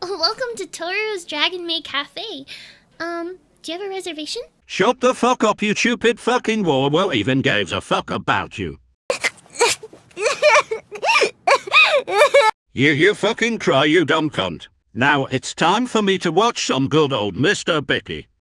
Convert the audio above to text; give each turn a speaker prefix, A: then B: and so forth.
A: Welcome to Tohru's Dragon Maid Cafe. Do you have a reservation?
B: Shut the fuck up, you stupid fucking whore. Well, even gives a fuck about you. You fucking cry, you dumb cunt. Now it's time for me to watch some good old Mr. Bicky.